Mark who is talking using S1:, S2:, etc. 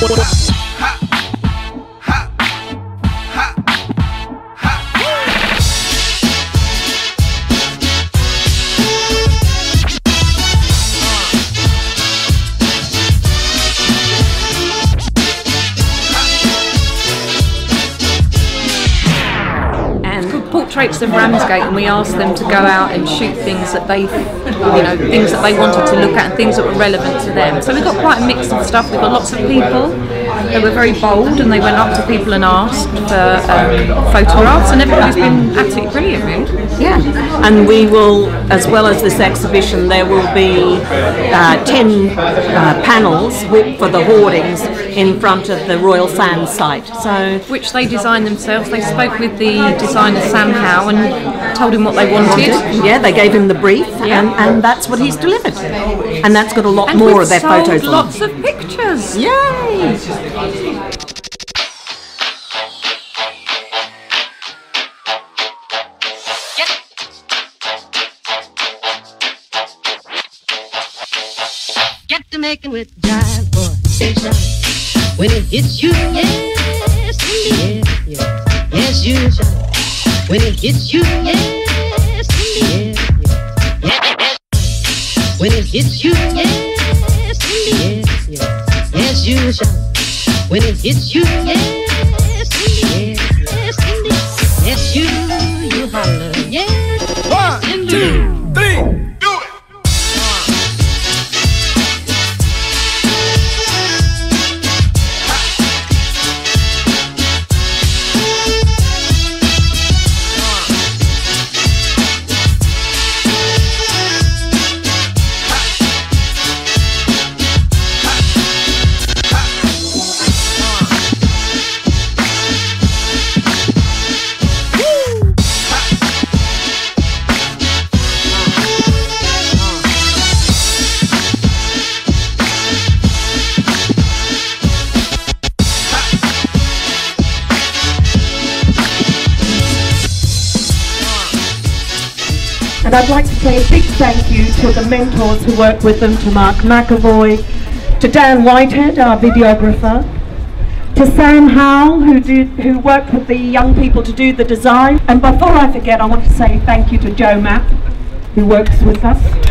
S1: Portraits of Ramsgate, and we asked them to go out and shoot things that they, things that they wanted to look at and things that were relevant to them. So we got quite a mix of stuff. We got lots of people. They were very bold, and they went up to people and asked for photographs, and everybody's been absolutely brilliant, really.
S2: Yeah, and we will, as well as this exhibition, there will be 10 panels for the hoardings in front of the Royal Sands site. So,
S1: which they designed themselves. They spoke with the designer Sam Howe and told him what they wanted.
S2: Yeah, they gave him the brief, and that's what he's delivered. And that's got a lot more of their photos on.
S1: Lots of pictures.
S2: Yay!
S3: Get to making with jive, boy. When it hits you, yes, indeed, yes, you shine. When it hits you, yes, indeed, yes. When it hits you, yes, indeed, yes, you shine. When it hits you, yes, indeed, yes, indeed, yes, you holler, yes. 1, 2, 3.
S4: And I'd like to say a big thank you to the mentors who work with them, to Mark McAvoy, to Dan Whitehead, our videographer, to Sam Howe, who worked with the young people to do the design. And before I forget, I want to say thank you to Joe Mapp, who works with us.